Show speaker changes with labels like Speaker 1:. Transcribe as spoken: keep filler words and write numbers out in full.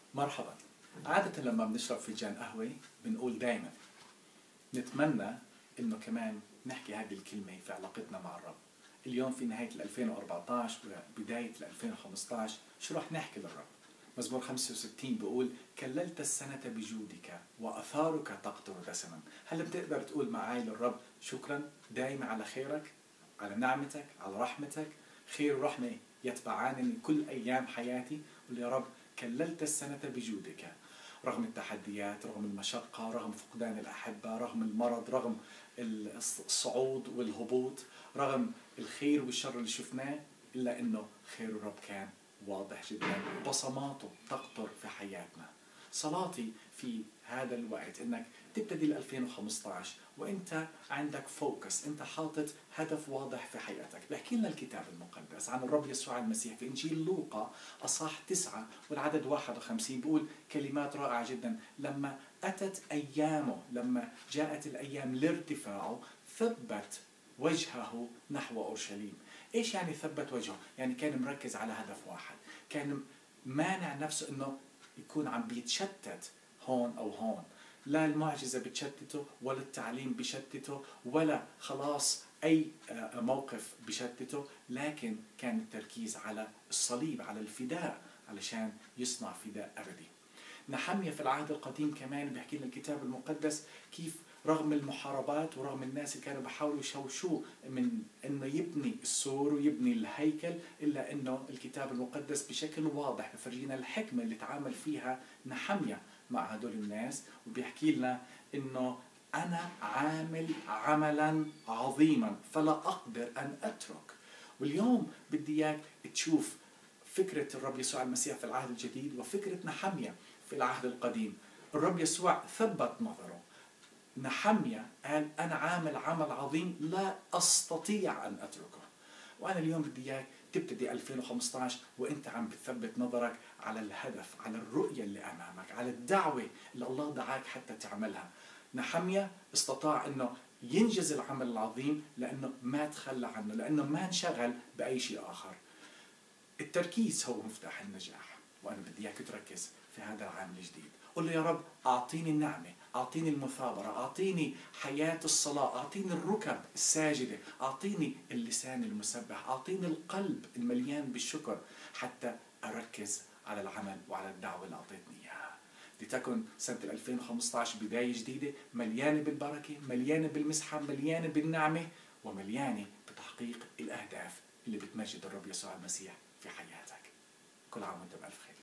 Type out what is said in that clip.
Speaker 1: مرحبا. عادة لما بنشرب فنجان قهوة بنقول دايما نتمنى انه كمان نحكي هذه الكلمة في علاقتنا مع الرب. اليوم في نهاية ألفين وأربعة عشر وبداية ألفين وخمسة عشر شو رح نحكي للرب؟ مزمور خمسة وستين بيقول كللت السنة بجودك وأثارك تقطر دسما. هل بتقدر تقول معي للرب شكرا دائما على خيرك، على نعمتك، على رحمتك؟ خير ورحمة يتبعانني كل أيام حياتي. قل يا رب كللت السنة بجودك، رغم التحديات، رغم المشقة، رغم فقدان الأحبة، رغم المرض، رغم الصعود والهبوط، رغم الخير والشر اللي شفناه، إلا أنه خير الرب كان واضح جدا، بصماته تقطر في حياتنا. صلاتي في هذا الوقت انك تبتدي ال ألفين وخمسة عشر وانت عندك فوكس، انت حاطط هدف واضح في حياتك. بيحكي لنا الكتاب المقدس عن الرب يسوع المسيح في انجيل لوقا اصحاح تسعة والعدد واحد وخمسين، بيقول كلمات رائعة جدا: لما اتت ايامه، لما جاءت الايام لارتفاعه، ثبت وجهه نحو اورشليم. ايش يعني ثبت وجهه؟ يعني كان مركز على هدف واحد، كان مانع نفسه انه يكون عم بيتشتت هون او هون. لا المعجزة بتشتته، ولا التعليم بشتته، ولا خلاص اي موقف بشتته، لكن كان التركيز على الصليب، على الفداء، علشان يصنع فداء ابدي. نحمية في العهد القديم كمان بيحكي لنا الكتاب المقدس كيف رغم المحاربات ورغم الناس اللي كانوا بيحاولوا يشوشوه من انه يبني السور ويبني الهيكل، الا انه الكتاب المقدس بشكل واضح بفرجينا الحكمة اللي تعامل فيها نحمية مع هدول الناس، وبيحكي لنا انه انا عامل عملا عظيما فلا اقدر ان اترك. واليوم بدي اياك تشوف فكرة الرب يسوع المسيح في العهد الجديد وفكرة نحمية في العهد القديم. الرب يسوع ثبت نظره. نحمية قال أنا عامل عمل عظيم لا أستطيع أن أتركه. وأنا اليوم بدي إياك تبتدي ألفين وخمسة عشر وأنت عم بتثبت نظرك على الهدف، على الرؤية اللي أمامك، على الدعوة اللي الله دعاك حتى تعملها. نحمية استطاع أنه ينجز العمل العظيم لأنه ما تخلى عنه، لأنه ما انشغل بأي شيء آخر. التركيز هو مفتاح النجاح، وأنا بدي إياك تركز في هذا العام الجديد. قل له يا رب أعطيني النعمة، أعطيني المثابرة، أعطيني حياة الصلاة، أعطيني الركب الساجدة، أعطيني اللسان المسبح، أعطيني القلب المليان بالشكر حتى أركز على العمل وعلى الدعوة اللي أعطيتني إياها. لتكن سنة ألفين وخمسة عشر بداية جديدة مليانة بالبركة، مليانة بالمسحة، مليانة بالنعمة، ومليانة بتحقيق الأهداف اللي بتمجد الرب يسوع المسيح في حياتك. كل عام وانت بألف خير.